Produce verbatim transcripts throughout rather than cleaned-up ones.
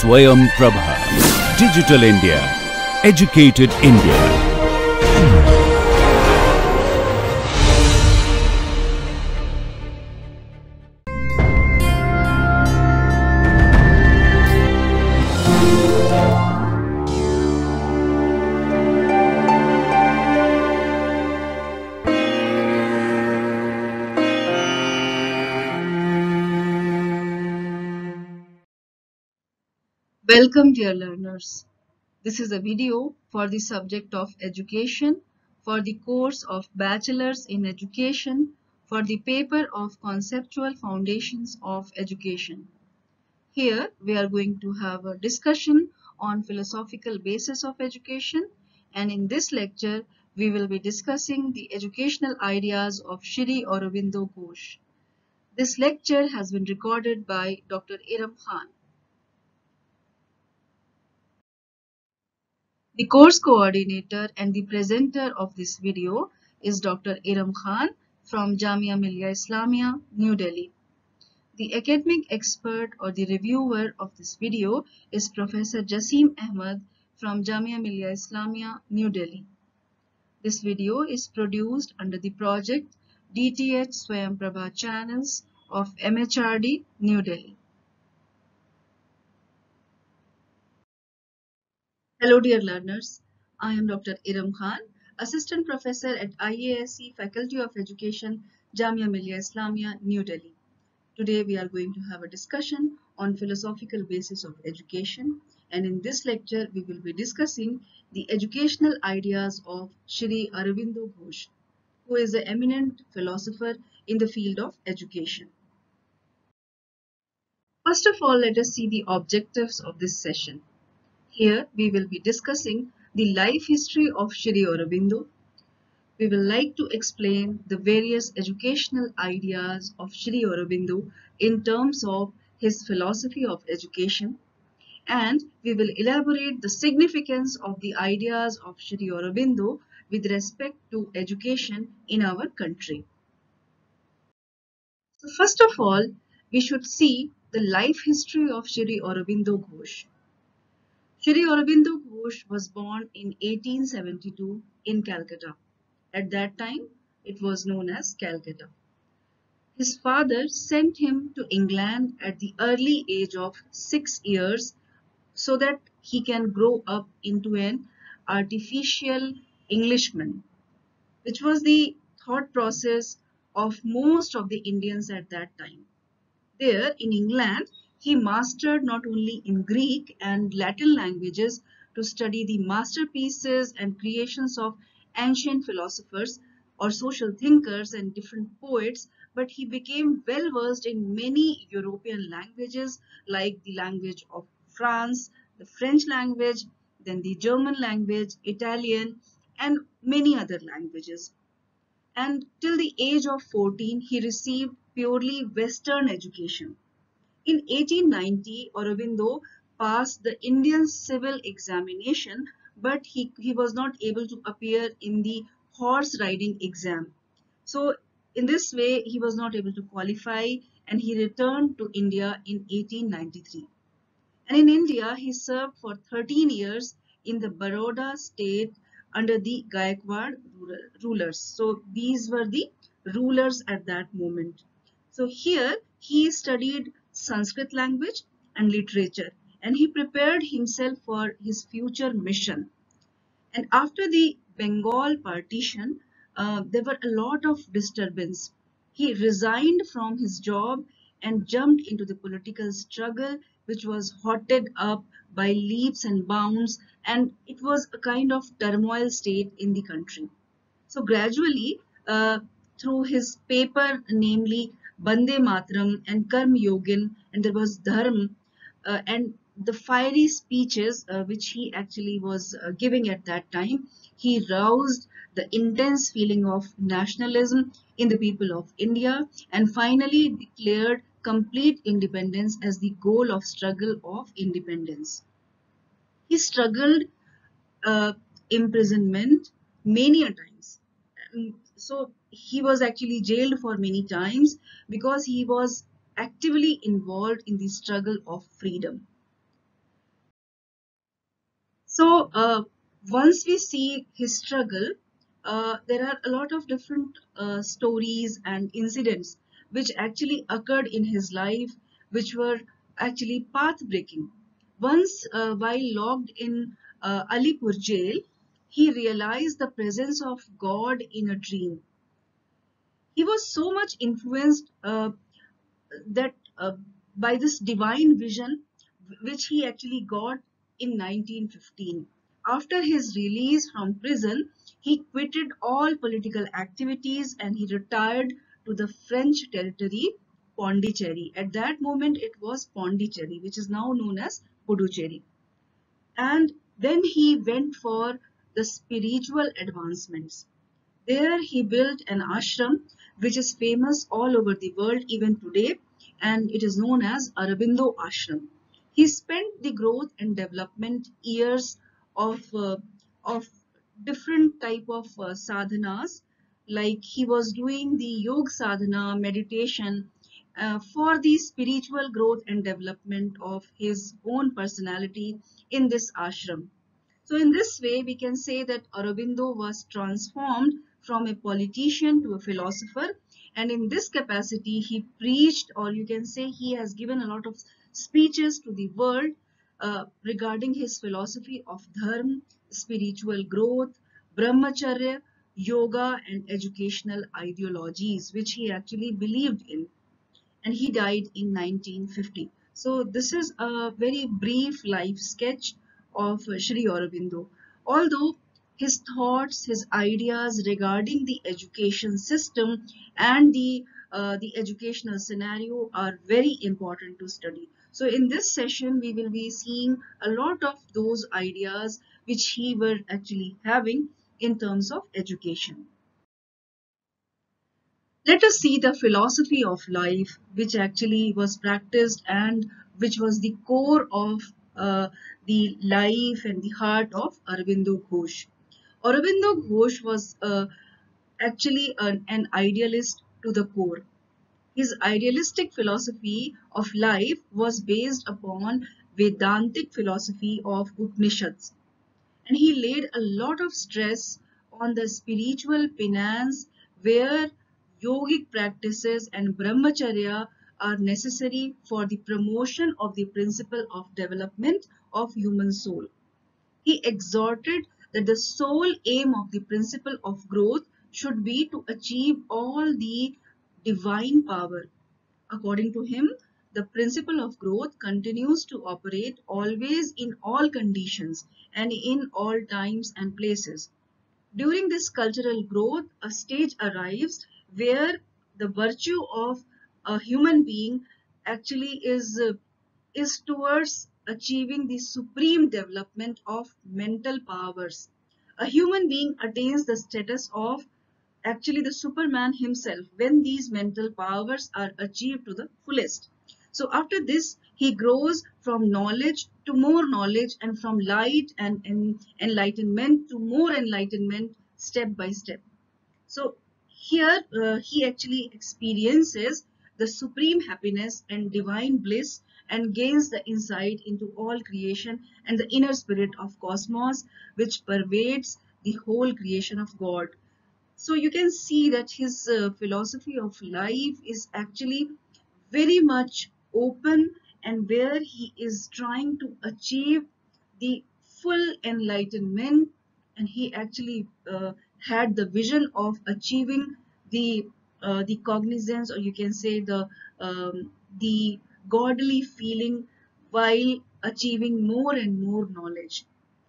Swayam Prabha. Digital India. Educated India. Welcome, dear learners. This is a video for the subject of education for the course of Bachelor's in Education for the paper of Conceptual Foundations of Education. Here we are going to have a discussion on philosophical basis of education, and in this lecture we will be discussing the educational ideas of Shri Aurobindo Ghosh. This lecture has been recorded by Doctor Iram Khan. The course coordinator and the presenter of this video is Doctor Iram Khan from Jamia Millia Islamia, New Delhi. The academic expert or the reviewer of this video is Professor Jasim Ahmed from Jamia Millia Islamia, New Delhi. This video is produced under the project D T H Swayam Prabha channels of M H R D, New Delhi. Hello dear learners, I am Doctor Iram Khan, Assistant Professor at I A S C Faculty of Education, Jamia Millia Islamia, New Delhi. Today we are going to have a discussion on philosophical basis of education, and in this lecture we will be discussing the educational ideas of Shri Aurobindo Ghosh, who is an eminent philosopher in the field of education. First of all, let us see the objectives of this session. Here we will be discussing the life history of Shri Aurobindo. We will like to explain the various educational ideas of Shri Aurobindo in terms of his philosophy of education, and we will elaborate the significance of the ideas of Shri Aurobindo with respect to education in our country. So first of all, we should see the life history of Shri Aurobindo Ghosh. Shri Aurobindo Ghosh was born in eighteen seventy-two in Calcutta. At that time, it was known as Calcutta. His father sent him to England at the early age of six years so that he can grow up into an artificial Englishman, which was the thought process of most of the Indians at that time. There in England, he mastered not only in Greek and Latin languages to study the masterpieces and creations of ancient philosophers or social thinkers and different poets, but he became well versed in many European languages like the language of France, the French language, then the German language, Italian, and many other languages. And till the age of fourteen, he received purely Western education. In eighteen ninety, Aurobindo passed the Indian civil examination, but he, he was not able to appear in the horse riding exam. So in this way, he was not able to qualify, and he returned to India in eighteen ninety-three. And in India, he served for thirteen years in the Baroda state under the Gaikwad rulers. So these were the rulers at that moment. So here he studied Sanskrit language and literature, and he prepared himself for his future mission. And after the Bengal partition, uh, there were a lot of disturbance. He resigned from his job and jumped into the political struggle, which was hotted up by leaps and bounds, and it was a kind of turmoil state in the country. So gradually, uh, through his paper, namely Bande Mataram and Karm Yogin, and there was Dharm, uh, and the fiery speeches uh, which he actually was uh, giving at that time, he roused the intense feeling of nationalism in the people of India, and finally declared complete independence as the goal of struggle of independence. He struggled uh, imprisonment many a times. Um, so he was actually jailed for many times because he was actively involved in the struggle of freedom. So uh, once we see his struggle, uh, there are a lot of different uh, stories and incidents which actually occurred in his life, which were actually path breaking. Once, uh, while locked in uh, Alipur jail, he realized the presence of God in a dream. He was so much influenced uh, that uh, by this divine vision which he actually got in nineteen fifteen. After his release from prison, he quitted all political activities and he retired to the French territory Pondicherry. At that moment it was Pondicherry, which is now known as Puducherry. And then he went for the spiritual advancements. There he built an ashram which is famous all over the world even today, and it is known as Aurobindo Ashram. He spent the growth and development years of, uh, of different type of uh, sadhanas, like he was doing the yoga sadhana, meditation, uh, for the spiritual growth and development of his own personality in this ashram. So in this way, we can say that Aurobindo was transformed from a politician to a philosopher. And in this capacity, he preached, or you can say he has given a lot of speeches to the world uh, regarding his philosophy of dharma, spiritual growth, brahmacharya, yoga, and educational ideologies, which he actually believed in, and he died in nineteen fifty. So this is a very brief life sketch of Sri Aurobindo. Although his thoughts, his ideas regarding the education system and the uh, the educational scenario are very important to study. So in this session, we will be seeing a lot of those ideas which he were actually having in terms of education. Let us see the philosophy of life which actually was practiced and which was the core of uh, the life and the heart of Aurobindo Ghosh. Aurobindo Ghosh was uh, actually an, an idealist to the core. His idealistic philosophy of life was based upon Vedantic philosophy of Upanishads, and he laid a lot of stress on the spiritual penance where yogic practices and brahmacharya are necessary for the promotion of the principle of development of human soul. He exhorted that the sole aim of the principle of growth should be to achieve all the divine power. According to him, the principle of growth continues to operate always in all conditions and in all times and places. During this cultural growth, a stage arrives where the virtue of a human being actually is, uh, is towards achieving the supreme development of mental powers. A human being attains the status of actually the Superman himself when these mental powers are achieved to the fullest. So after this, he grows from knowledge to more knowledge and from light and, and enlightenment to more enlightenment step by step. So here uh, he actually experiences the supreme happiness and divine bliss and gains the insight into all creation and the inner spirit of cosmos which pervades the whole creation of God. So you can see that his uh, philosophy of life is actually very much open, and where he is trying to achieve the full enlightenment, and he actually uh, had the vision of achieving the uh, the cognizance, or you can say the um, the godly feeling while achieving more and more knowledge.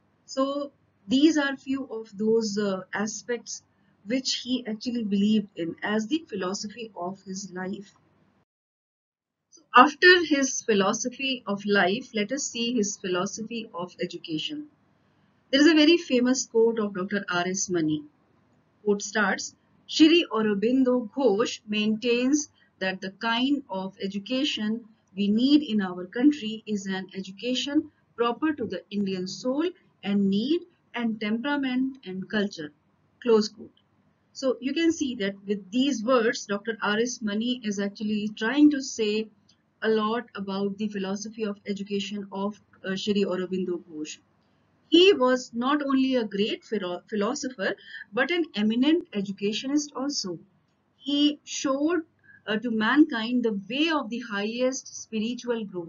So these are few of those uh, aspects which he actually believed in as the philosophy of his life. So after his philosophy of life, let us see his philosophy of education. There is a very famous quote of Doctor R S Mani. Quote starts, Shri Aurobindo Ghosh maintains that the kind of education we need in our country is an education proper to the Indian soul and need and temperament and culture. Close quote. So you can see that with these words, Doctor R S Mani is actually trying to say a lot about the philosophy of education of uh, Shri Aurobindo Ghosh. He was not only a great philo- philosopher but an eminent educationist also. He showed uh, to mankind the way of the highest spiritual growth.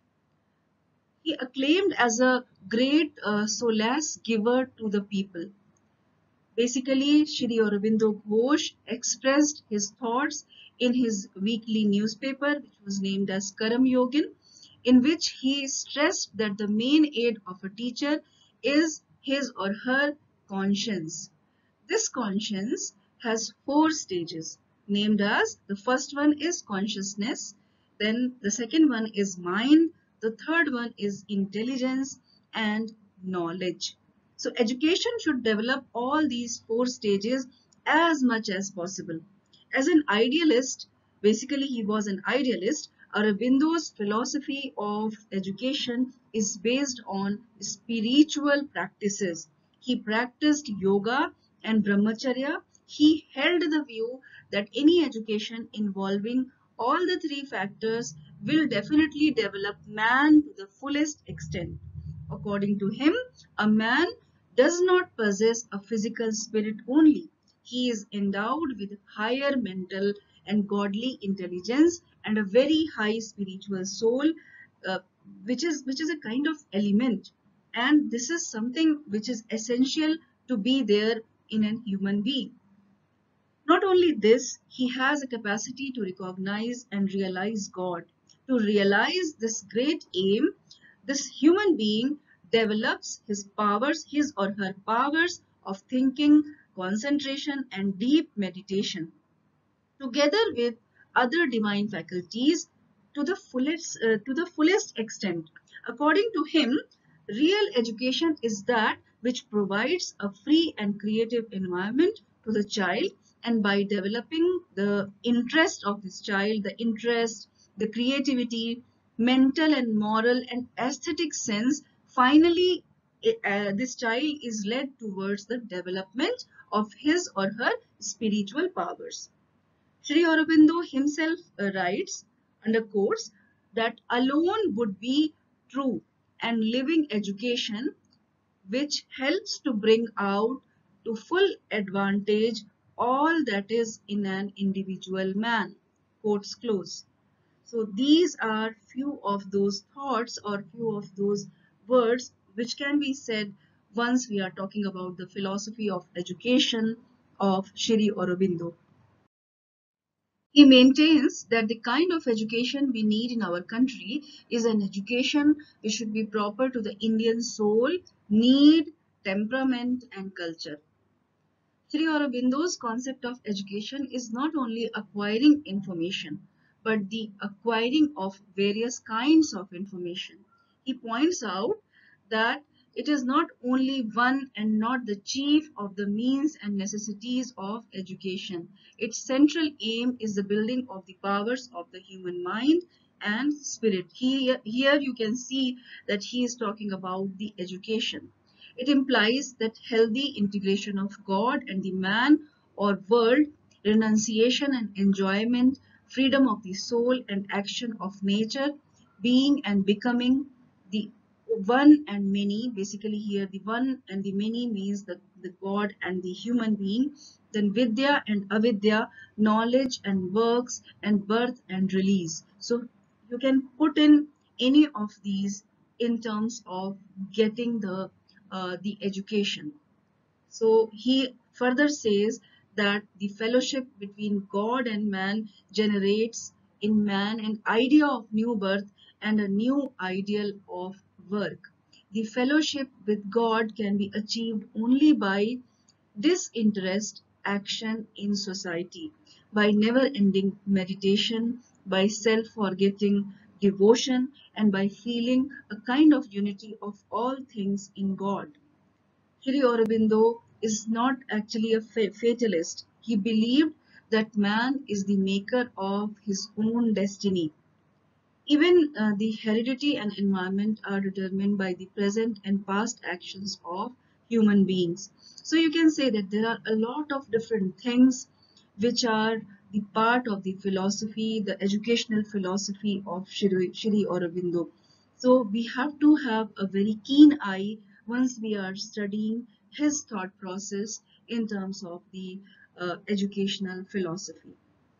He acclaimed as a great uh, solace giver to the people. Basically, Shri Aurobindo Ghosh expressed his thoughts in his weekly newspaper, which was named as Karam Yogin, in which he stressed that the main aid of a teacher is his or her conscience. This conscience has four stages, named as the first one is consciousness, then the second one is mind, the third one is intelligence, and knowledge. So education should develop all these four stages as much as possible. As an idealist, basically he was an idealist, Aurobindo's philosophy of education is based on spiritual practices. He practiced yoga and brahmacharya. He held the view that any education involving all the three factors will definitely develop man to the fullest extent. According to him, a man does not possess a physical spirit only. He is endowed with higher mental and godly intelligence and a very high spiritual soul, uh, which is which is a kind of element. And this is something which is essential to be there in a human being. Not only this, he has a capacity to recognize and realize God. To realize this great aim, this human being develops his powers, his or her powers of thinking, concentration, and deep meditation, together with other divine faculties to the fullest uh, to the fullest extent. According to him, real education is that which provides a free and creative environment to the child, and by developing the interest of this child, the interest, the creativity, mental and moral and aesthetic sense, finally uh, this child is led towards the development of his or her spiritual powers. Sri Aurobindo himself uh, writes under quotes that alone would be true and living education which helps to bring out to full advantage all that is in an individual man. Quotes close. So these are few of those thoughts or few of those words which can be said once we are talking about the philosophy of education of Shri Aurobindo. He maintains that the kind of education we need in our country is an education which should be proper to the Indian soul, need, temperament, and culture. Sri Aurobindo's concept of education is not only acquiring information, but the acquiring of various kinds of information. He points out that it is not only one and not the chief of the means and necessities of education. Its central aim is the building of the powers of the human mind and spirit. Here, here you can see that he is talking about the education. It implies that healthy integration of God and the man or world, renunciation and enjoyment, freedom of the soul and action of nature, being and becoming the one and many. Basically here the one and the many means the, the God and the human being. Then vidya and avidya, knowledge and works, and birth and release. So you can put in any of these in terms of getting the uh, the education. So he further says that the fellowship between God and man generates in man an idea of new birth and a new ideal of work. The fellowship with God can be achieved only by disinterest action in society, by never ending meditation, by self forgetting devotion, and by feeling a kind of unity of all things in God. Sri Aurobindo is not actually a fatalist. He believed that man is the maker of his own destiny. Even uh, the heredity and environment are determined by the present and past actions of human beings. So you can say that there are a lot of different things which are the part of the philosophy, the educational philosophy of Shri, Shri Aurobindo. So we have to have a very keen eye once we are studying his thought process in terms of the uh, educational philosophy.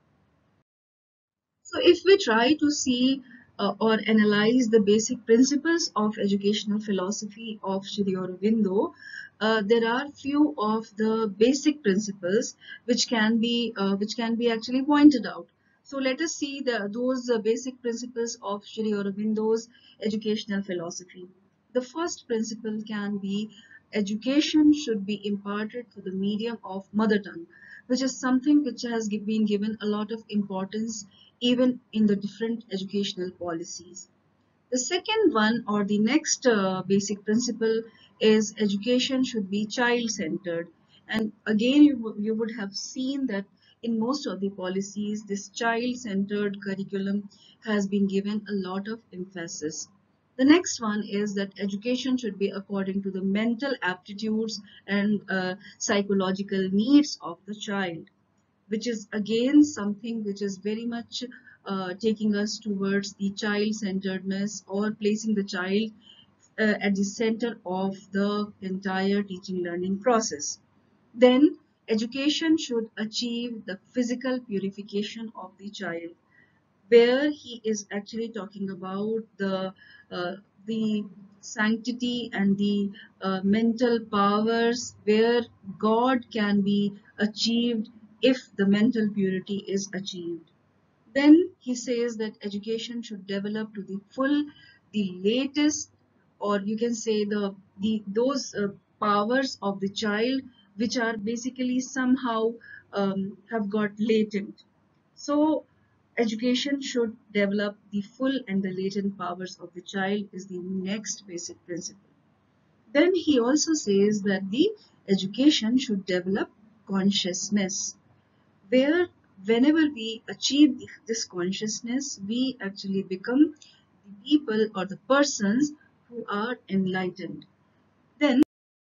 So if we try to see uh, or analyze the basic principles of educational philosophy of Sri Aurobindo, uh, there are few of the basic principles which can be uh, which can be actually pointed out. So let us see the those uh, basic principles of Sri Aurobindo's educational philosophy. The first principle can be education should be imparted through the medium of mother tongue, which is something which has gi- been given a lot of importance even in the different educational policies. The second one, or the next uh, basic principle, is education should be child centered. And again, you, wo- you would have seen that in most of the policies, this child centered curriculum has been given a lot of emphasis. The next one is that education should be according to the mental aptitudes and uh, psychological needs of the child, which is again something which is very much uh, taking us towards the child centeredness, or placing the child uh, at the center of the entire teaching learning process. Then education should achieve the physical purification of the child, where he is actually talking about the uh, the sanctity and the uh, mental powers, where God can be achieved if the mental purity is achieved. Then he says that education should develop to the full, the latest, or you can say the the those uh, powers of the child which are basically somehow um, have got latent. So education should develop the full and the latent powers of the child is the next basic principle. Then he also says that the education should develop consciousness, where whenever we achieve this consciousness, we actually become the people or the persons who are enlightened. Then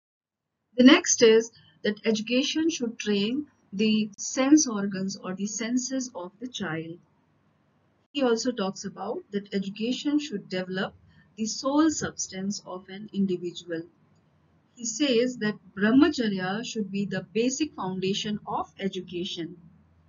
the next is that education should train the sense organs or the senses of the child. He also talks about that education should develop the soul substance of an individual. He says that brahmacharya should be the basic foundation of education.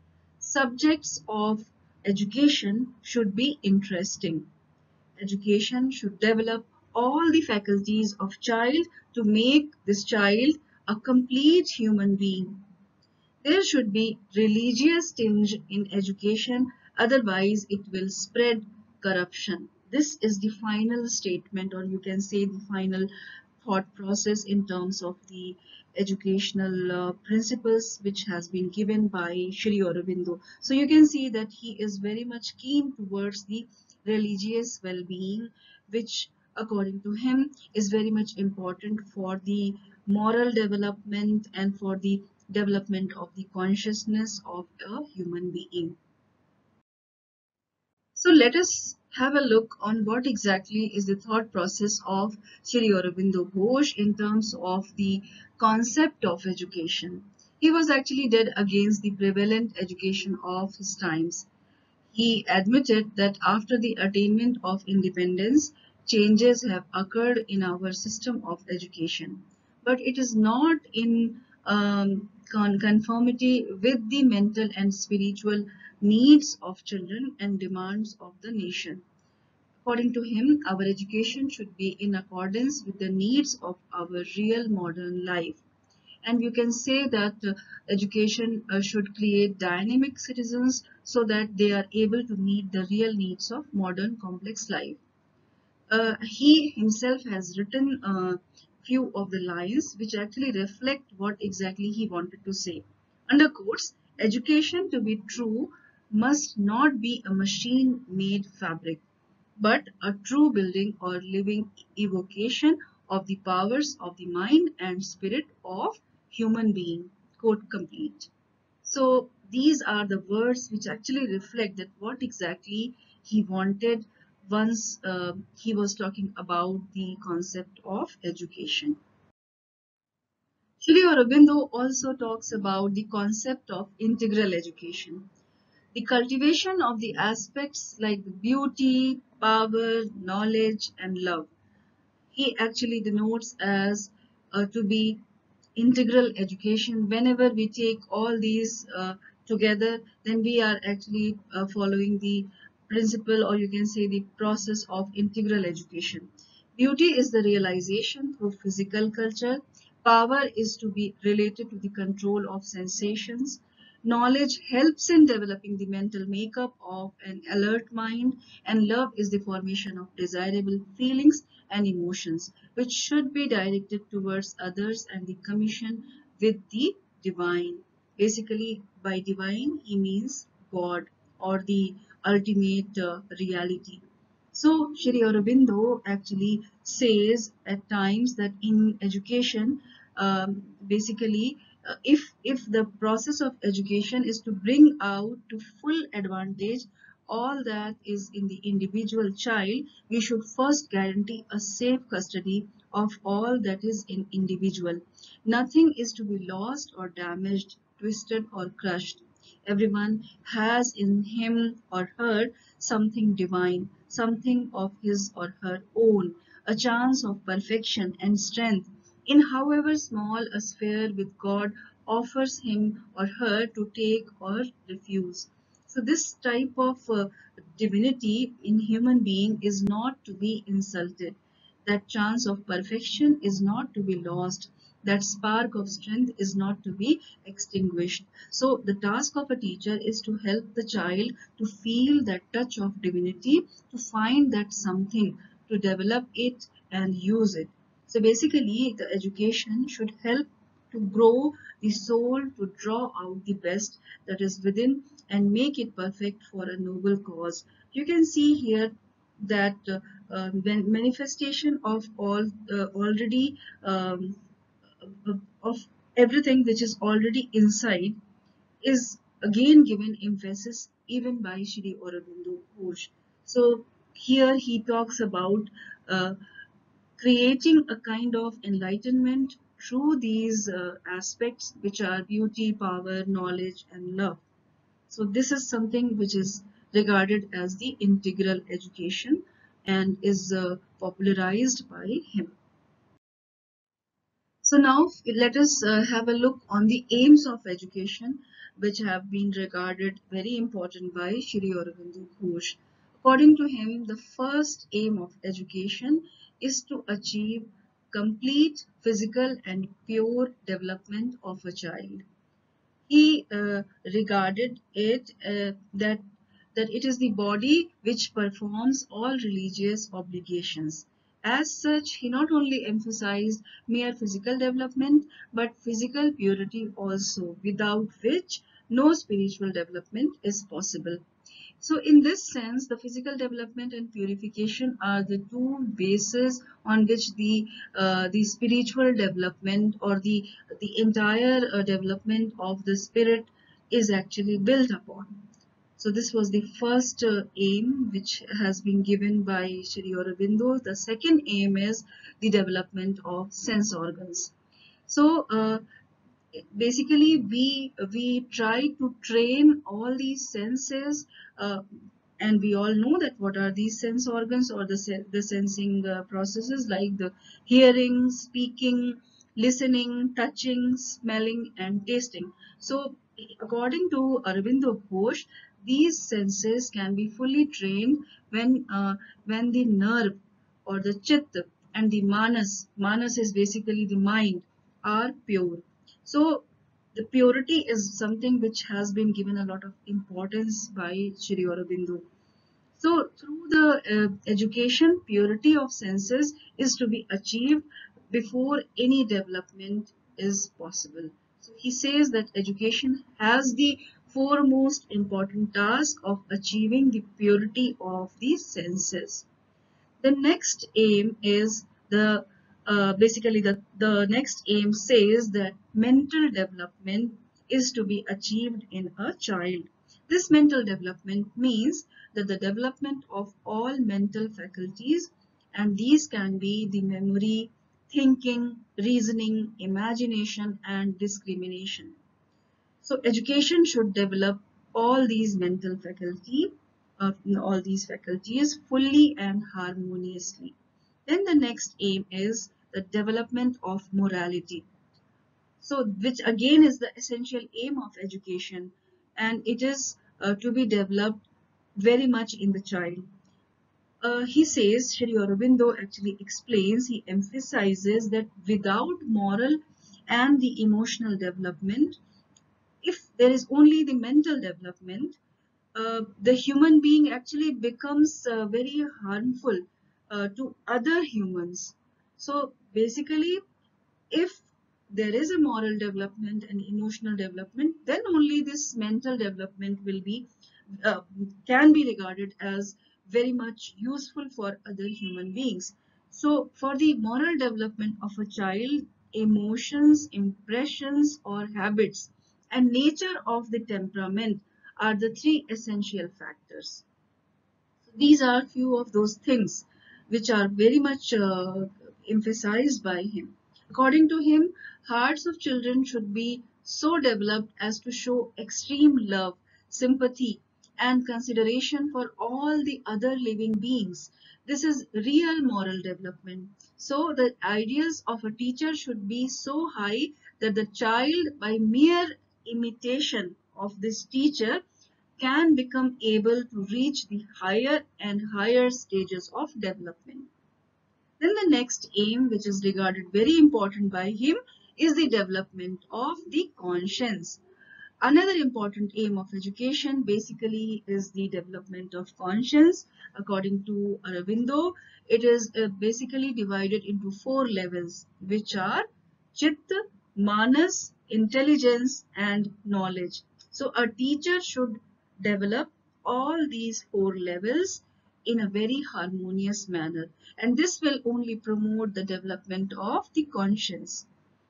Subjects of education should be interesting. Education should develop all the faculties of child to make this child a complete human being. There should be religious tinge in education, otherwise it will spread corruption. This is the final statement, or you can say the final thought process in terms of the educational uh, principles which has been given by Sri Aurobindo. So you can see that he is very much keen towards the religious well-being, which according to him is very much important for the moral development and for the development of the consciousness of a human being. So let us have a look on what exactly is the thought process of Sri Aurobindo Ghosh in terms of the concept of education. He was actually dead against the prevalent education of his times. He admitted that after the attainment of independence, changes have occurred in our system of education, but it is not in um, con- conformity with the mental and spiritual needs of children and demands of the nation. According to him, our education should be in accordance with the needs of our real modern life. And you can say that uh, education uh, should create dynamic citizens so that they are able to meet the real needs of modern complex life. Uh, he himself has written a few of the lines which actually reflect what exactly he wanted to say. Under quotes, education to be true must not be a machine made fabric, but a true building or living evocation of the powers of the mind and spirit of human being. Quote complete. So these are the words which actually reflect that what exactly he wanted once uh, he was talking about the concept of education. Shri Aurobindo also talks about the concept of integral education, the cultivation of the aspects like beauty, power, knowledge, and love. he actually denotes as uh, to be integral education. Whenever we take all these uh, together, then we are actually uh, following the principle, or you can say the process of integral education. Beauty is the realization through physical culture. Power is to be related to the control of sensations. Knowledge helps in developing the mental makeup of an alert mind, and love is the formation of desirable feelings and emotions, which should be directed towards others and the commission with the divine. Basically, by divine, he means God or the ultimate uh, reality. So, Shri Aurobindo actually says at times that in education, um, basically, uh, if if the process of education is to bring out to full advantage all that is in the individual child, we should first guarantee a safe custody of all that is in individual. Nothing is to be lost or damaged, twisted or crushed. Everyone has in him or her something divine, something of his or her own, a chance of perfection and strength in however small a sphere with God offers him or her to take or refuse. So this type of uh, divinity in human being is not to be insulted. That chance of perfection is not to be lost. That spark of strength is not to be extinguished. So the task of a teacher is to help the child to feel that touch of divinity, to find that something, to develop it and use it. So basically, the education should help to grow the soul, to draw out the best that is within and make it perfect for a noble cause. You can see here that uh, uh, when manifestation of all uh, already um, of everything which is already inside is again given emphasis even by Shri Aurobindo Ghosh. So here he talks about uh, creating a kind of enlightenment through these uh, aspects which are beauty, power, knowledge and love. So this is something which is regarded as the integral education and is uh, popularized by him. So now let us uh, have a look on the aims of education, which have been regarded very important by Shri Aurobindo Ghosh. According to him, the first aim of education is to achieve complete physical and pure development of a child. He uh, regarded it uh, that that it is the body which performs all religious obligations. As such, he not only emphasized mere physical development but physical purity also, without which no spiritual development is possible. So in this sense, the physical development and purification are the two bases on which the uh, the spiritual development or the the entire uh, development of the spirit is actually built upon. So this was the first uh, aim which has been given by Shri Aurobindo. The second aim is the development of sense organs. So uh, basically we we try to train all these senses, uh, and we all know that what are these sense organs or the the sensing uh, processes like the hearing, speaking, listening, touching, smelling and tasting. So according to Aurobindo Ghosh, these senses can be fully trained when uh, when the nerve or the chit and the manas, manas is basically the mind, are pure. So the purity is something which has been given a lot of importance by Shri Aurobindo. So through the uh, education, purity of senses is to be achieved before any development is possible. So he says that education has the foremost important task of achieving the purity of the senses. The next aim is the uh, basically the, the next aim says that mental development is to be achieved in a child. This mental development means that the development of all mental faculties, and these can be the memory, thinking, reasoning, imagination and discrimination. So education should develop all these mental faculty, uh, all these faculties fully and harmoniously. Then the next aim is the development of morality. So, which again is the essential aim of education, and it is uh, to be developed very much in the child. Uh, he says, Shri Aurobindo actually explains, he emphasizes that without moral and the emotional development, if there is only the mental development, uh, the human being actually becomes uh, very harmful uh, to other humans. So basically, if there is a moral development and emotional development, then only this mental development will be uh, can be regarded as very much useful for other human beings. So for the moral development of a child, emotions, impressions or habits and nature of the temperament are the three essential factors. These are few of those things which are very much uh, emphasized by him. According to him, hearts of children should be so developed as to show extreme love, sympathy, and consideration for all the other living beings. This is real moral development. So, the ideals of a teacher should be so high that the child, by mere imitation of this teacher, can become able to reach the higher and higher stages of development. Then the next aim, which is regarded very important by him, is the development of the conscience. Another important aim of education basically is the development of conscience. According to Aurobindo, it is uh, basically divided into four levels, which are Chitta, Manas, intelligence, and knowledge. So a teacher should develop all these four levels in a very harmonious manner, and this will only promote the development of the conscience.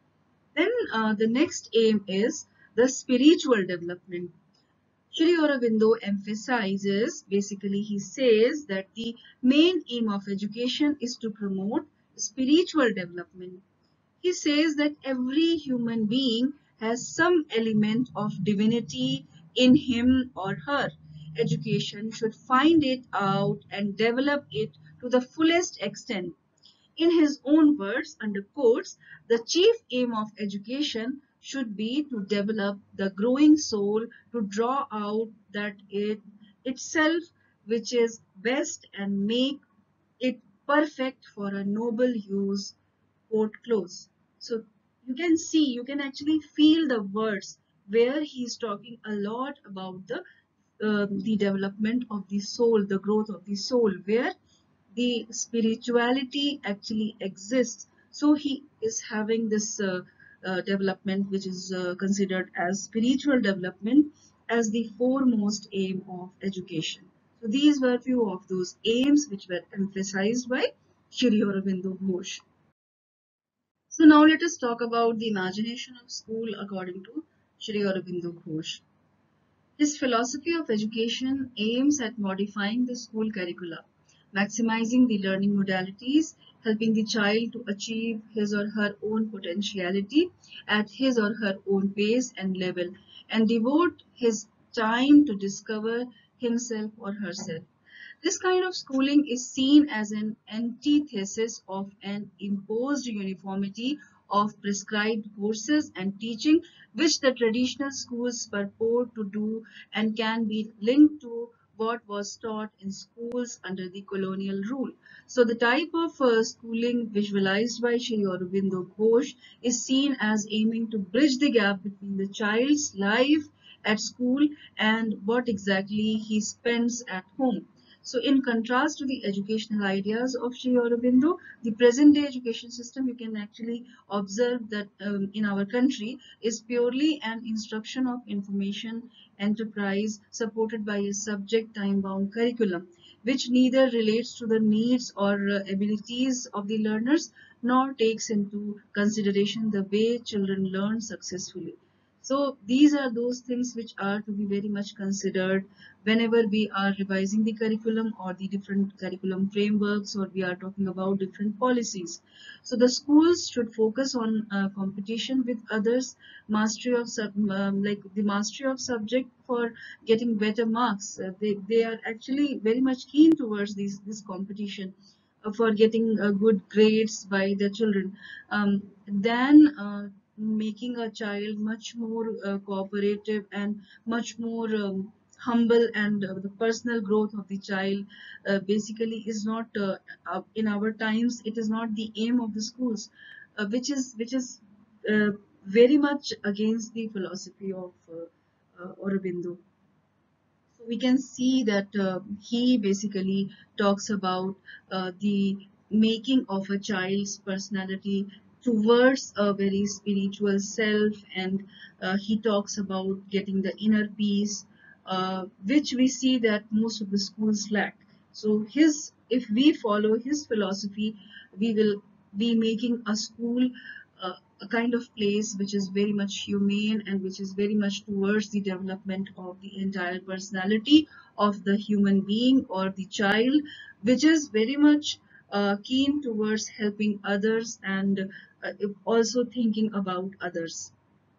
Then uh, the next aim is the spiritual development. Shri Aurobindo emphasizes, basically he says that the main aim of education is to promote spiritual development. He says that every human being has some element of divinity in him or her. Education should find it out and develop it to the fullest extent. In his own words, under quotes, the chief aim of education should be to develop the growing soul, to draw out that it itself which is best and make it perfect for a noble use, quote close. So you can see, you can actually feel the words where he is talking a lot about the uh, the development of the soul, the growth of the soul, where the spirituality actually exists. So he is having this uh, uh, development, which is uh, considered as spiritual development, as the foremost aim of education. So these were few of those aims which were emphasized by Shri Aurobindo Ghosh. So now let us talk about the imagination of school according to Shri Aurobindo Ghosh. His philosophy of education aims at modifying the school curricula, maximizing the learning modalities, helping the child to achieve his or her own potentiality at his or her own pace and level, and devote his time to discover himself or herself. This kind of schooling is seen as an antithesis of an imposed uniformity of prescribed courses and teaching, which the traditional schools purport to do and can be linked to what was taught in schools under the colonial rule. So the type of uh, schooling visualized by Shri Aurobindo Ghosh is seen as aiming to bridge the gap between the child's life at school and what exactly he spends at home. So in contrast to the educational ideas of Sri Aurobindo, the present day education system, you can actually observe that um, in our country is purely an instruction of information enterprise supported by a subject time bound curriculum, which neither relates to the needs or uh, abilities of the learners nor takes into consideration the way children learn successfully. So these are those things which are to be very much considered whenever we are revising the curriculum or the different curriculum frameworks, or we are talking about different policies. So the schools should focus on uh, competition with others, mastery of sub, um, like the mastery of subject for getting better marks. Uh, they, they are actually very much keen towards this, this competition. uh, for getting uh, good grades by the children, um, than uh, making a child much more uh, cooperative and much more um, humble, and uh, the personal growth of the child uh, basically is not uh, uh, in our times it is not the aim of the schools, uh, which is which is uh, very much against the philosophy of uh, uh, Aurobindo. So we can see that uh, he basically talks about uh, the making of a child's personality towards a very spiritual self, and uh, he talks about getting the inner peace, uh, which we see that most of the schools lack. So his, if we follow his philosophy, we will be making a school uh, a kind of place which is very much humane and which is very much towards the development of the entire personality of the human being or the child, which is very much uh, keen towards helping others and uh, also thinking about others.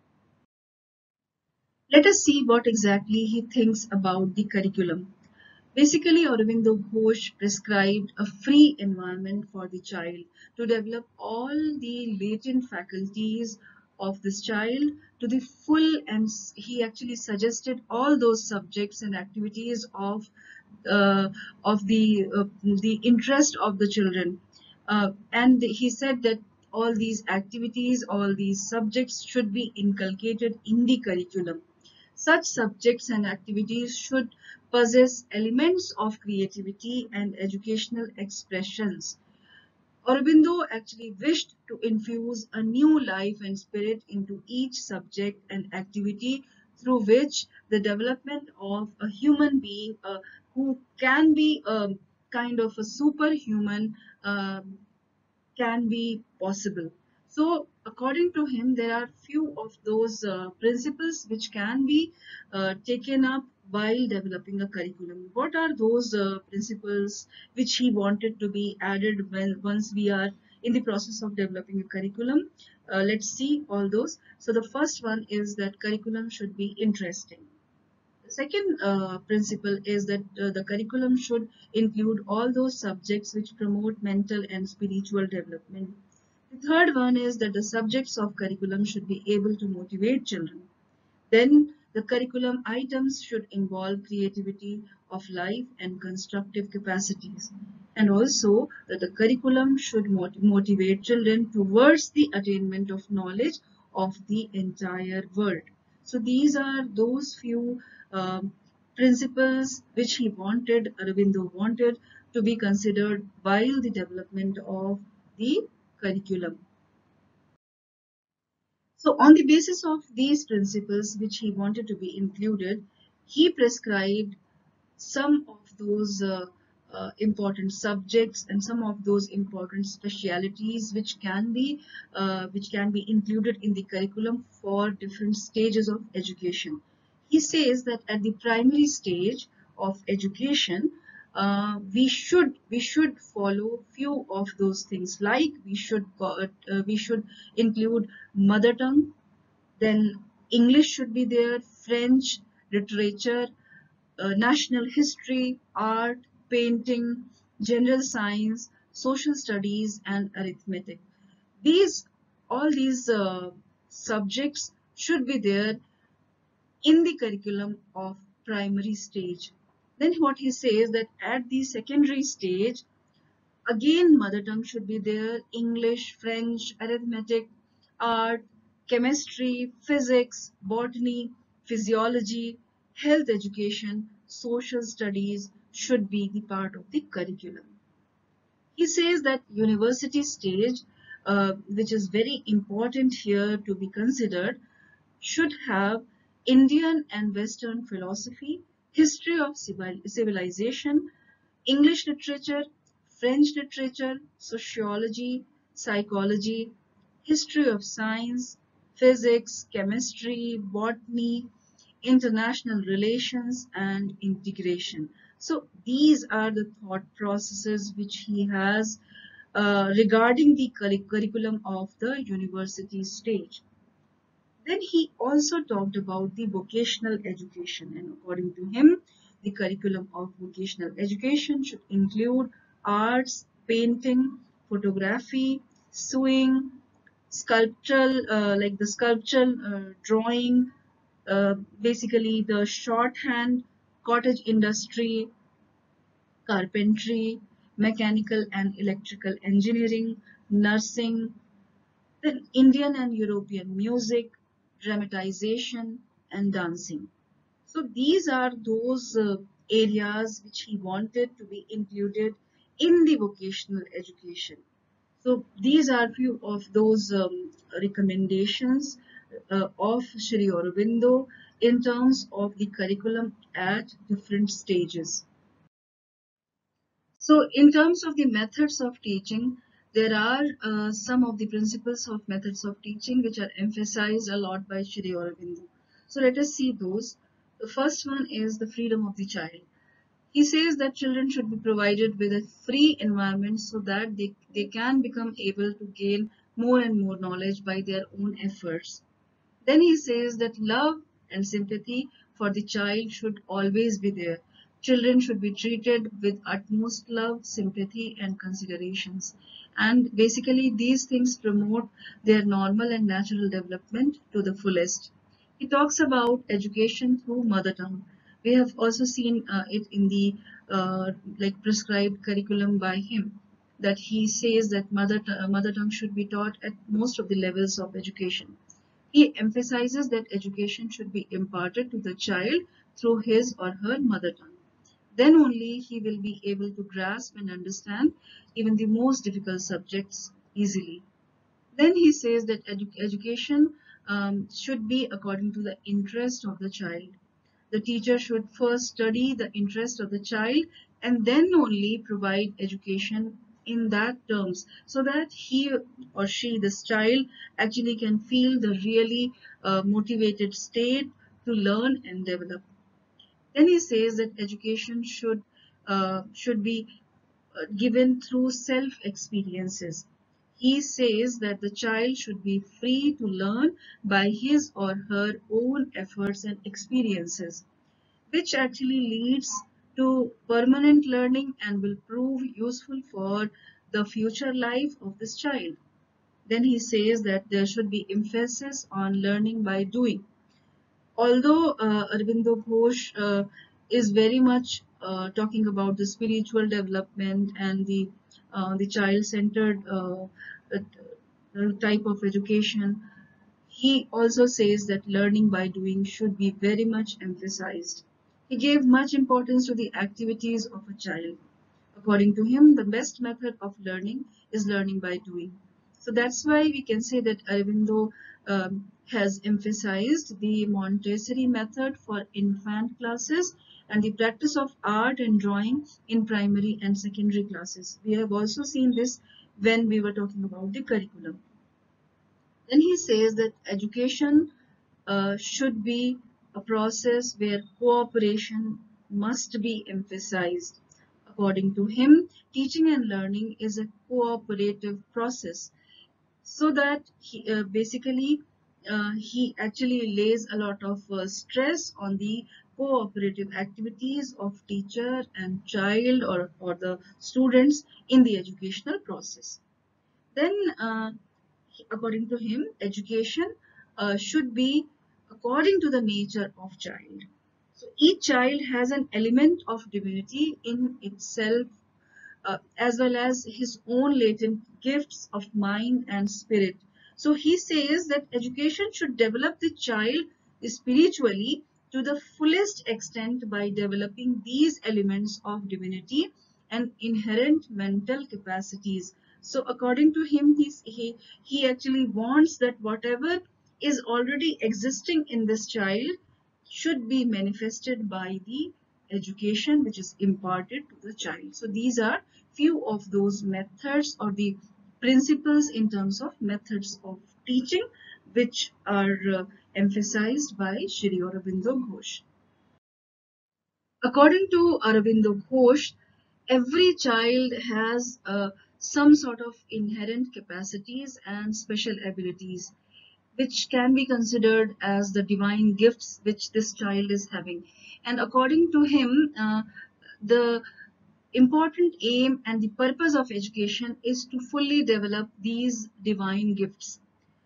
Let us see what exactly he thinks about the curriculum. Basically, Aurobindo Ghosh prescribed a free environment for the child to develop all the latent faculties of this child to the full, and he actually suggested all those subjects and activities of uh, of the uh, the interest of the children, uh, and he said that all these activities, all these subjects should be inculcated in the curriculum. Such subjects and activities should possess elements of creativity and educational expressions. Aurobindo actually wished to infuse a new life and spirit into each subject and activity, through which the development of a human being uh, who can be a kind of a superhuman um can be possible. So, according to him, there are few of those uh, principles which can be uh, taken up while developing a curriculum. What are those uh, principles which he wanted to be added when once we are in the process of developing a curriculum? Uh, let's see all those. So, the first one is that curriculum should be interesting. The second uh, principle is that uh, the curriculum should include all those subjects which promote mental and spiritual development. The third one is that the subjects of curriculum should be able to motivate children. Then the curriculum items should involve creativity of life and constructive capacities. And also that the curriculum should mot- motivate children towards the attainment of knowledge of the entire world. So these are those few um, principles which he wanted, Aurobindo wanted to be considered while the development of the curriculum. So, on the basis of these principles, which he wanted to be included, he prescribed some of those uh, uh, important subjects and some of those important specialities which can be uh, which can be included in the curriculum for different stages of education. He says that at the primary stage of education, uh, we should we should follow few of those things, like we should uh, we should include mother tongue, then English should be there, French, literature, uh, national history, art, painting, general science, social studies, and arithmetic. These, all these uh, subjects should be there in the curriculum of primary stage. Then what he says that at the secondary stage, again, mother tongue should be there, English, French, arithmetic, art, chemistry, physics, botany, physiology, health education, social studies should be the part of the curriculum. He says that university stage, uh, which is very important here to be considered, should have Indian and Western philosophy, history of civil civilization, English literature, French literature, sociology, psychology, history of science, physics, chemistry, botany, international relations, and integration. So these are the thought processes which he has uh, regarding the curriculum of the university stage. Then he also talked about the vocational education, and according to him, the curriculum of vocational education should include arts, painting, photography, sewing, sculptural, uh, like the sculptural uh, drawing, uh, basically the shorthand, cottage industry, carpentry, mechanical and electrical engineering, nursing, then Indian and European music, dramatization, and dancing. So these are those uh, areas which he wanted to be included in the vocational education. So these are few of those um, recommendations uh, of Shri Aurobindo in terms of the curriculum at different stages. So in terms of the methods of teaching, there are uh, some of the principles of methods of teaching which are emphasized a lot by Shri Aurobindo. So let us see those. The first one is the freedom of the child. He says that children should be provided with a free environment so that they, they can become able to gain more and more knowledge by their own efforts. Then he says that love and sympathy for the child should always be there. Children should be treated with utmost love, sympathy, and considerations. And basically, these things promote their normal and natural development to the fullest. He talks about education through mother tongue. We have also seen uh, it in the uh, like prescribed curriculum by him, that he says that mother, mother tongue should be taught at most of the levels of education. He emphasizes that education should be imparted to the child through his or her mother tongue. Then only he will be able to grasp and understand even the most difficult subjects easily. Then he says that edu education um, should be according to the interest of the child. The teacher should first study the interest of the child and then only provide education in that terms, so that he or she, this child, actually can feel the really uh, motivated state to learn and develop. Then he says that education should uh, should be uh, given through self experiences. He says that the child should be free to learn by his or her own efforts and experiences, which actually leads to permanent learning and will prove useful for the future life of this child. Then he says that there should be emphasis on learning by doing. Although uh, Aurobindo Ghosh uh, is very much uh, talking about the spiritual development and the uh, the child-centered uh, uh, type of education, he also says that learning by doing should be very much emphasized. He gave much importance to the activities of a child. According to him, the best method of learning is learning by doing. So that's why we can say that Aurobindo um, has emphasized the Montessori method for infant classes and the practice of art and drawing in primary and secondary classes. We have also seen this when we were talking about the curriculum. Then he says that education uh, should be a process where cooperation must be emphasized. According to him, teaching and learning is a cooperative process, so that he, uh, basically uh, he actually lays a lot of uh, stress on the cooperative activities of teacher and child, or, or the students in the educational process. Then uh, according to him, education uh, should be according to the nature of child. So each child has an element of divinity in itself, uh, as well as his own latent gifts of mind and spirit. So he says that education should develop the child spiritually to the fullest extent by developing these elements of divinity and inherent mental capacities. So according to him, he's, he, he actually wants that whatever is already existing in this child should be manifested by the education which is imparted to the child. So these are few of those methods or the principles in terms of methods of teaching which are uh, emphasized by Shri Aurobindo Ghosh. According to Aurobindo Ghosh, every child has uh, some sort of inherent capacities and special abilities which can be considered as the divine gifts which this child is having. And according to him, uh, the Important aim and the purpose of education is to fully develop these divine gifts.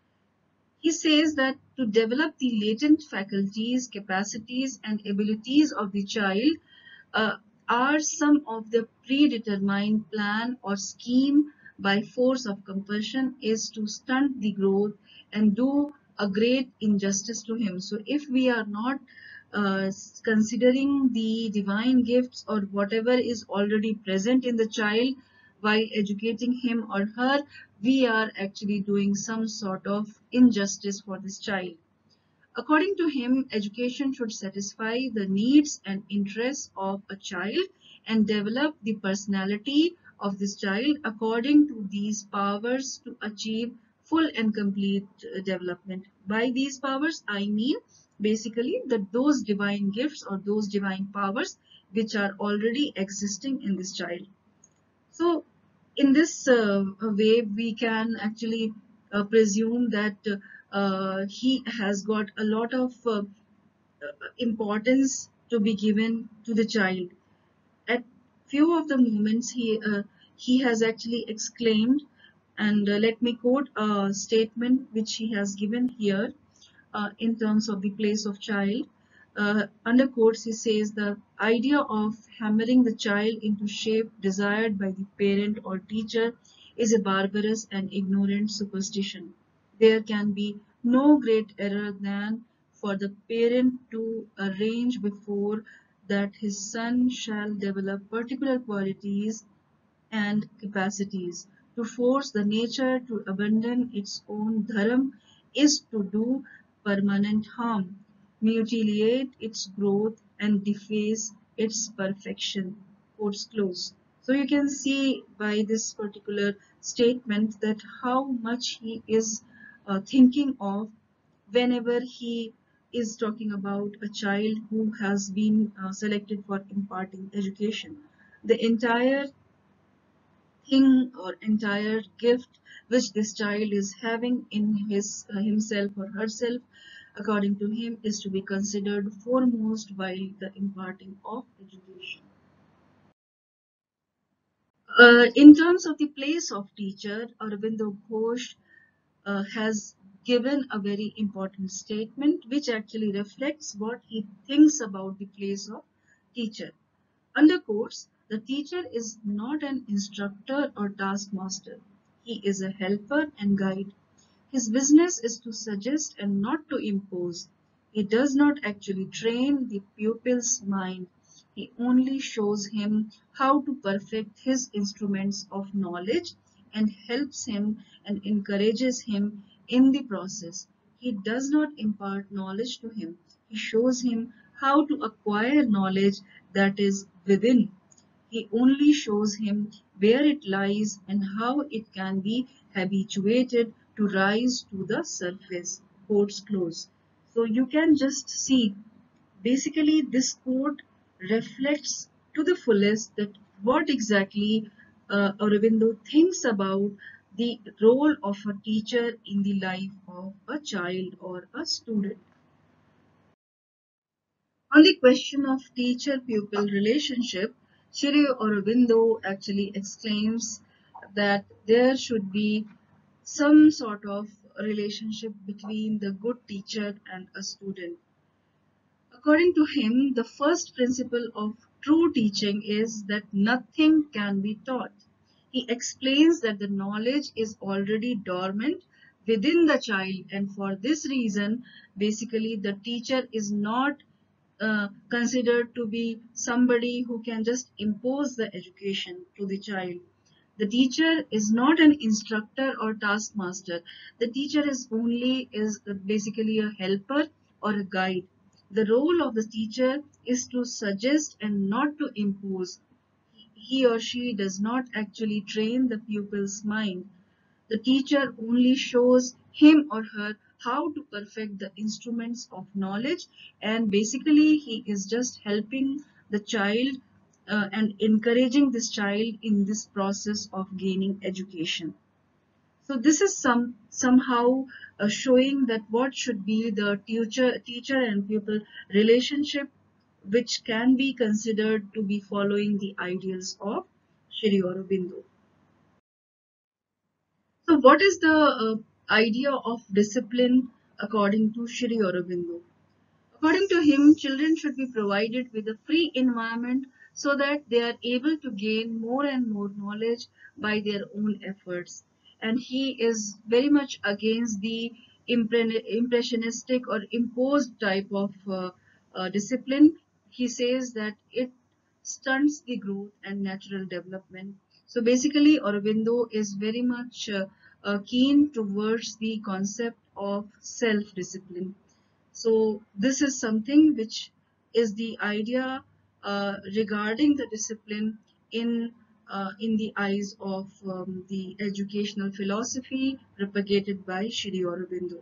He says that to develop the latent faculties, capacities, and abilities of the child uh, are some of the predetermined plan or scheme by force of compulsion is to stunt the growth and do a great injustice to him. So if we are not uh, considering the divine gifts or whatever is already present in the child while educating him or her, we are actually doing some sort of injustice for this child. According to him, education should satisfy the needs and interests of a child and develop the personality of this child according to these powers to achieve full and complete uh, development. By these powers, I mean basically that those divine gifts or those divine powers which are already existing in this child. So, in this uh, way, we can actually uh, presume that uh, he has got a lot of uh, importance to be given to the child. At few of the moments, he uh, he has actually exclaimed, and uh, let me quote a statement which he has given here uh, in terms of the place of child. Uh, under quotes, he says the idea of hammering the child into shape desired by the parent or teacher is a barbarous and ignorant superstition. There can be no great error than for the parent to arrange before that his son shall develop particular qualities and capacities. To force the nature to abandon its own dharma is to do permanent harm, mutilate its growth, and deface its perfection. Quotes close. So you can see by this particular statement that how much he is uh, thinking of whenever he is talking about a child who has been uh, selected for imparting education. The entire thing or entire gift which this child is having in his uh, himself or herself, according to him, is to be considered foremost while the imparting of education. Uh, in terms of the place of teacher, Aurobindo Ghosh uh, has given a very important statement which actually reflects what he thinks about the place of teacher. Under quotes, the teacher is not an instructor or taskmaster. He is a helper and guide. His business is to suggest and not to impose. He does not actually train the pupil's mind. He only shows him how to perfect his instruments of knowledge and helps him and encourages him in the process. He does not impart knowledge to him. He shows him how to acquire knowledge that is within. He only shows him where it lies and how it can be habituated to rise to the surface. Quotes close. So you can just see basically this quote reflects to the fullest that what exactly uh, Aurobindo thinks about the role of a teacher in the life of a child or a student. On the question of teacher-pupil relationship, Shri Aurobindo actually exclaims that there should be some sort of relationship between the good teacher and a student. According to him, the first principle of true teaching is that nothing can be taught. He explains that the knowledge is already dormant within the child, and for this reason, basically, the teacher is not uh, considered to be somebody who can just impose the education to the child. The teacher is not an instructor or taskmaster. The teacher is only is basically a helper or a guide. The role of the teacher is to suggest and not to impose. He or she does not actually train the pupil's mind. The teacher only shows him or her how to perfect the instruments of knowledge, and basically he is just helping the child uh, and encouraging this child in this process of gaining education. So this is some somehow uh, showing that what should be the teacher teacher and pupil relationship which can be considered to be following the ideals of Shri Aurobindo. So, what is the uh, idea of discipline according to Shri Aurobindo? According to him, children should be provided with a free environment so that they are able to gain more and more knowledge by their own efforts. And he is very much against the impre- impressionistic or imposed type of uh, uh, discipline. He says that it stunts the growth and natural development. So basically, Aurobindo is very much uh, uh, keen towards the concept of self-discipline. So this is something which is the idea uh, regarding the discipline in uh, in the eyes of um, the educational philosophy propagated by Shri Aurobindo.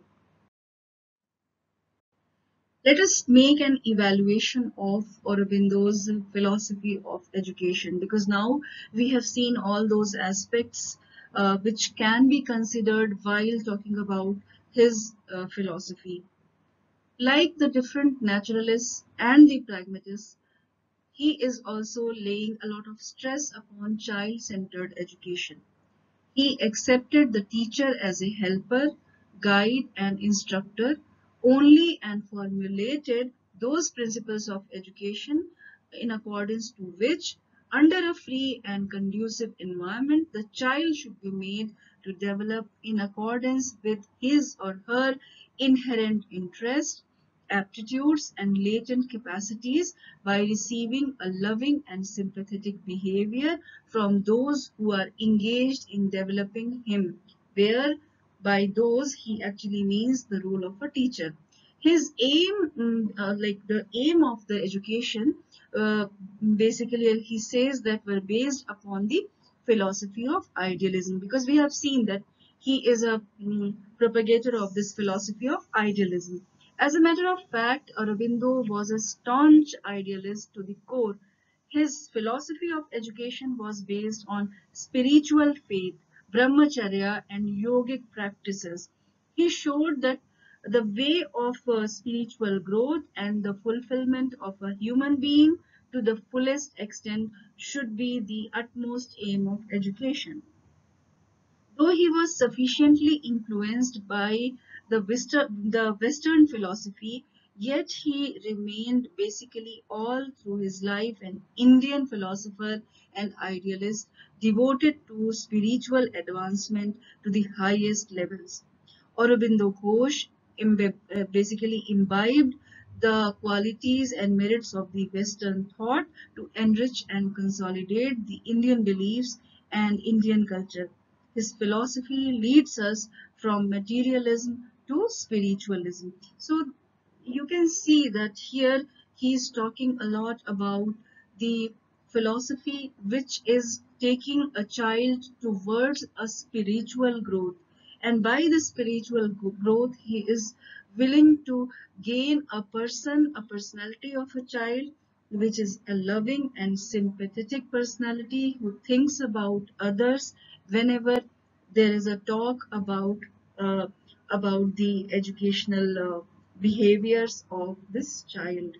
Let us make an evaluation of Aurobindo's philosophy of education, because now we have seen all those aspects uh, which can be considered while talking about his uh, philosophy. Like the different naturalists and the pragmatists, he is also laying a lot of stress upon child-centered education. He accepted the teacher as a helper, guide, and instructor only, and formulated those principles of education in accordance to which, under a free and conducive environment, the child should be made to develop in accordance with his or her inherent interest, aptitudes, and latent capacities by receiving a loving and sympathetic behavior from those who are engaged in developing him, where by those he actually means the role of a teacher. His aim, mm, uh, like the aim of the education, uh, basically he says that were based upon the philosophy of idealism, because we have seen that he is a mm, propagator of this philosophy of idealism. As a matter of fact, Aurobindo was a staunch idealist to the core. His philosophy of education was based on spiritual faith, brahmacharya, and yogic practices. He showed that the way of uh, spiritual growth and the fulfillment of a human being to the fullest extent should be the utmost aim of education. Though he was sufficiently influenced by the Western, the Western philosophy, yet he remained basically all through his life an Indian philosopher and idealist devoted to spiritual advancement to the highest levels. Aurobindo Ghosh imbe- uh, basically imbibed the qualities and merits of the Western thought to enrich and consolidate the Indian beliefs and Indian culture. His philosophy leads us from materialism to spiritualism. So you can see that here he is talking a lot about the philosophy which is taking a child towards a spiritual growth, and by the spiritual growth he is willing to gain a person a personality of a child which is a loving and sympathetic personality who thinks about others whenever there is a talk about uh, about the educational uh, behaviors of this child.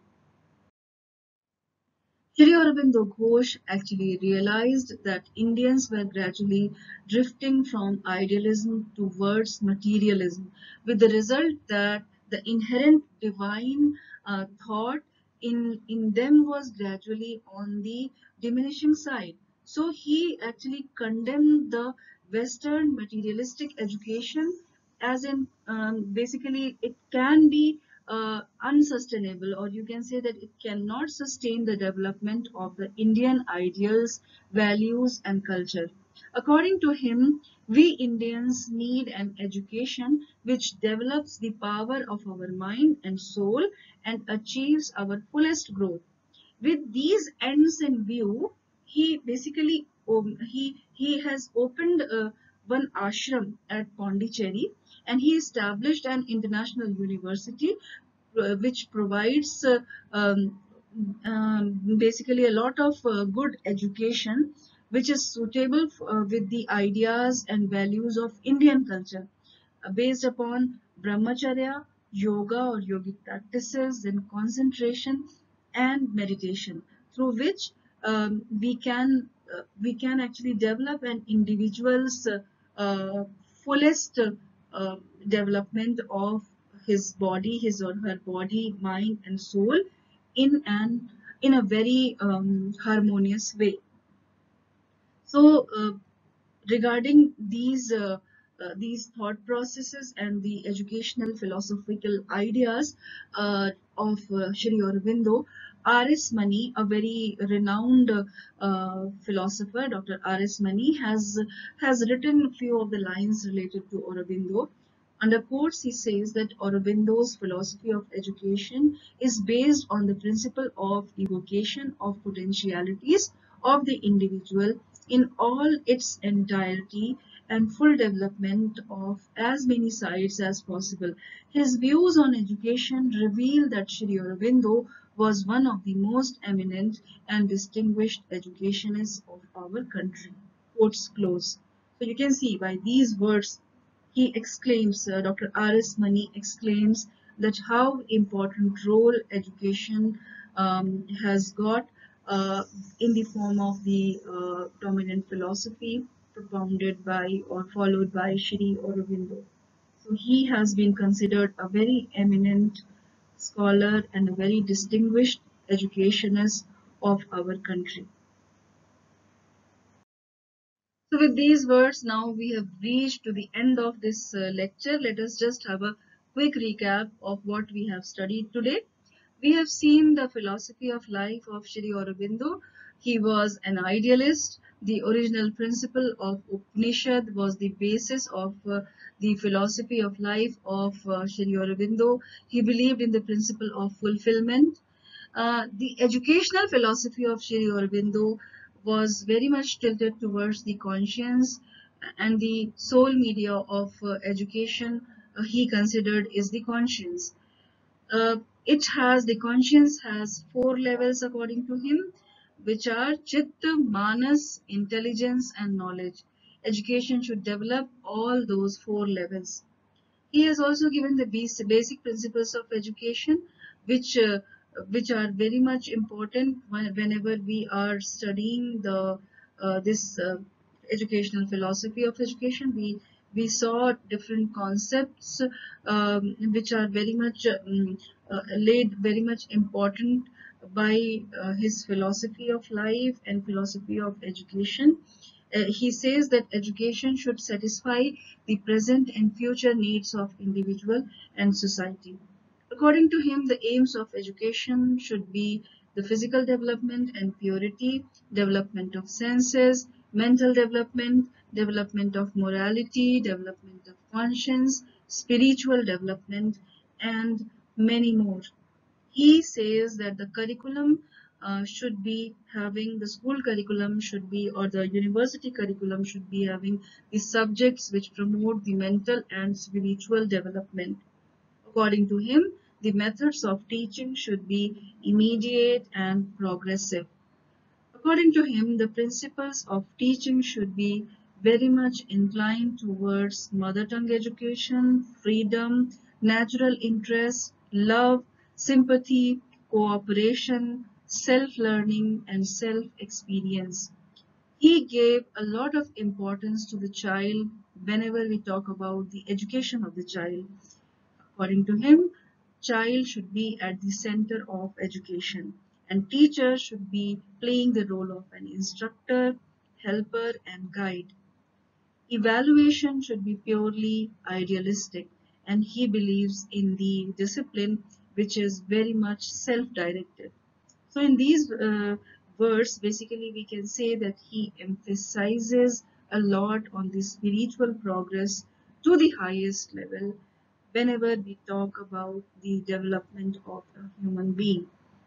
Sri Aurobindo Ghosh actually realized that Indians were gradually drifting from idealism towards materialism, with the result that the inherent divine uh, thought in, in them was gradually on the diminishing side. So he actually condemned the Western materialistic education, as in um, basically it can be uh, unsustainable, or you can say that it cannot sustain the development of the Indian ideals, values, and culture. According to him, we Indians need an education which develops the power of our mind and soul and achieves our fullest growth. With these ends in view, he basically um, he he has opened uh, one ashram at Pondicherry, and he established an international university uh, which provides uh, um, um, basically a lot of uh, good education which is suitable uh, with the ideas and values of Indian culture, uh, based upon brahmacharya, yoga or yogic practices, and concentration, and meditation, through which um, we can uh, we can actually develop an individual's uh, uh, fullest uh, development of his body, his or her body, mind, and soul in an in a very um, harmonious way. So, uh, regarding these uh, uh, these thought processes and the educational philosophical ideas uh, of uh, Sri Aurobindo, R S Mani, a very renowned uh, philosopher, Doctor R S Mani, has has written a few of the lines related to Aurobindo. Under quotes, he says that Aurobindo's philosophy of education is based on the principle of evocation of potentialities of the individual in all its entirety and full development of as many sides as possible. His views on education reveal that Sri Aurobindo was one of the most eminent and distinguished educationists of our country. Quotes close. So you can see by these words he exclaims, uh, Doctor R S Mani exclaims that how important role education um, has got uh, in the form of the uh, dominant philosophy propounded by or followed by Shri Aurobindo. So he has been considered a very eminent scholar and a very distinguished educationist of our country. So with these words, now we have reached to the end of this uh, lecture. Let us just have a quick recap of what we have studied today. We have seen the philosophy of life of Sri Aurobindo. He was an idealist. The original principle of Upanishad was the basis of uh, the philosophy of life of uh, Sri Aurobindo. He believed in the principle of fulfillment. Uh, the educational philosophy of Sri Aurobindo was very much tilted towards the conscience, and the sole media of uh, education uh, he considered is the conscience. Uh, it has the conscience has four levels according to him, which are Chitta, Manas, intelligence, and knowledge. Education should develop all those four levels. He has also given the basic principles of education, which uh, which are very much important whenever we are studying the uh, this uh, educational philosophy of education. We we saw different concepts um, which are very much um, uh, laid very much important by uh, his philosophy of life and philosophy of education. Uh, he says that education should satisfy the present and future needs of individual and society. According to him, the aims of education should be the physical development and purity, development of senses, mental development, development of morality, development of conscience, spiritual development, and many more. He says that the curriculum uh, should be having the school curriculum should be or the university curriculum should be having the subjects which promote the mental and spiritual development. According to him, the methods of teaching should be immediate and progressive. According to him, the principles of teaching should be very much inclined towards mother tongue education, freedom, natural interest, love, sympathy, cooperation, self-learning, and self-experience. He gave a lot of importance to the child whenever we talk about the education of the child. According to him, child should be at the center of education, and teacher should be playing the role of an instructor, helper, and guide. Evaluation should be purely idealistic, and he believes in the discipline which is very much self-directed. So in these uh, words, basically we can say that he emphasizes a lot on the spiritual progress to the highest level whenever we talk about the development of a human being.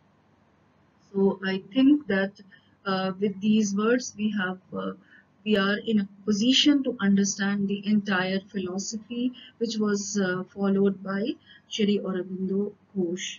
So I think that uh, with these words we have uh, we are in a position to understand the entire philosophy which was uh, followed by Shri Aurobindo Ghosh.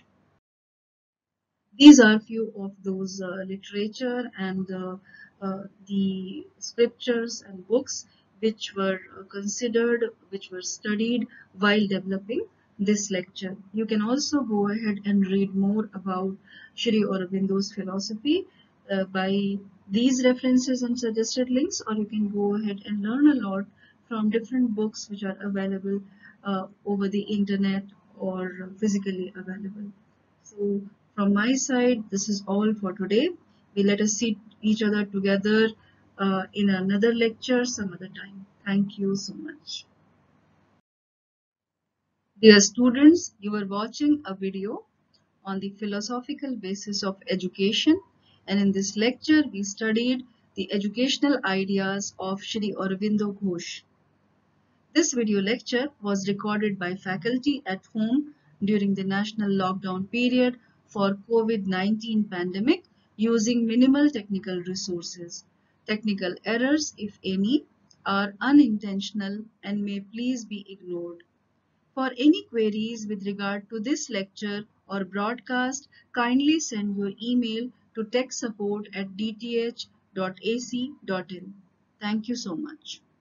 These are few of those uh, literature and uh, uh, the scriptures and books which were uh, considered, which were studied while developing this lecture. You can also go ahead and read more about Shri Aurobindo's philosophy uh, by these references and suggested links, or you can go ahead and learn a lot from different books which are available uh, over the internet or physically available. So from my side, this is all for today. We let us see each other together uh, in another lecture some other time. Thank you so much. Dear students, you are watching a video on the philosophical basis of education, and in this lecture we studied the educational ideas of Shri Aurobindo Ghosh. This video lecture was recorded by faculty at home during the national lockdown period for COVID nineteen pandemic using minimal technical resources. Technical errors, if any, are unintentional and may please be ignored. For any queries with regard to this lecture or broadcast, kindly send your email to techsupport at d t h dot a c dot in. Thank you so much.